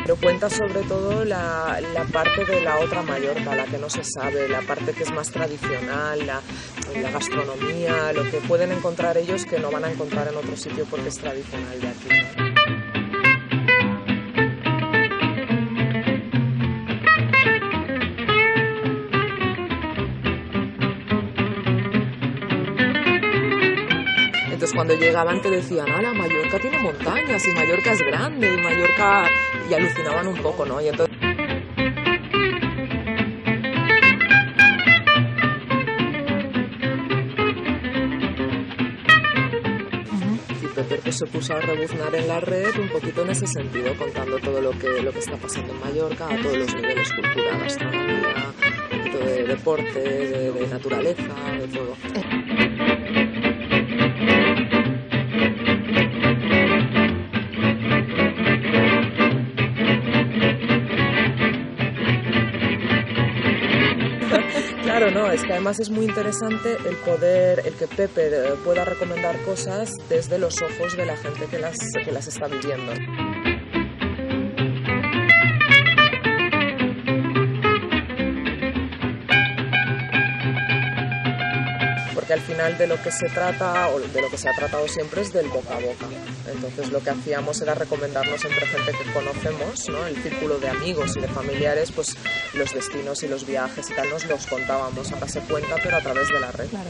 Pero cuenta sobre todo la parte de la otra Mallorca, la que no se sabe, la parte que es más tradicional, la gastronomía, lo que pueden encontrar ellos que no van a encontrar en otro sitio porque es tradicional de aquí, ¿no? Entonces cuando llegaban te decían, ¡hala, Mallorca tiene montañas y Mallorca es grande y Mallorca... y alucinaban un poco, ¿no? Y entonces... Y Pepper pues, se puso a rebuznar en la red un poquito en ese sentido, contando todo lo que está pasando en Mallorca, a todos los niveles, cultura, gastronomía, un poquito de deporte, de naturaleza, de todo. Claro, no, es que además es muy interesante el que Pepper pueda recomendar cosas desde los ojos de la gente que las está viviendo. Porque al final de lo que se trata, o de lo que se ha tratado siempre, es del boca a boca. Entonces lo que hacíamos era recomendarnos entre gente que conocemos, ¿no? El círculo de amigos y de familiares, pues los destinos y los viajes y tal nos los contábamos. Ahora se cuenta, pero a través de la red. Claro.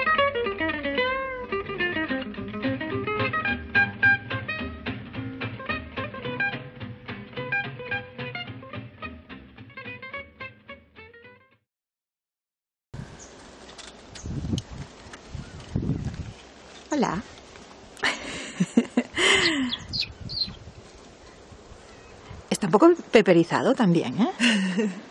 Hola. Está un poco peperizado también, ¿eh?